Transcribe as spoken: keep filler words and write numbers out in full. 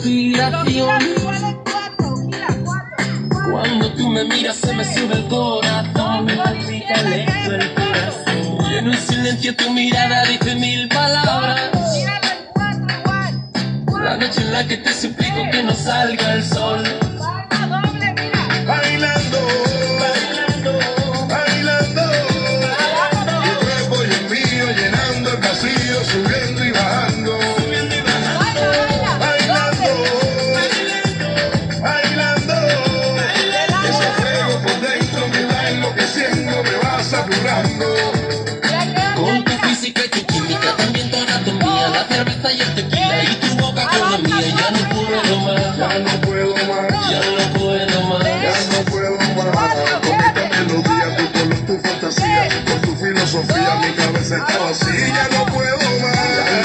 inspiración. Cuando tú me miras se me sube el corazón, me palpita lento el corazón. Y en un silencio tu mirada dice mil palabras. La noche en la que te suplico que no salga el sol. Bailando, bailando, bailando. Tu cuerpo y el mío llenando el vacío, subiendo y bajando. Bailando, bailando. Ese fuego por dentro me va enloqueciendo, me va saturando. Con tu física y tu química, también tu anatomía, la cerveza y el tequila y tu boca con la mía. Ya no puedo más, Ya no puedo más, ya no puedo más. ya no puedo más. Con esta melodía, tu color, tu fantasía, con tu filosofía, mi cabeza está vacía. Ya no puedo más.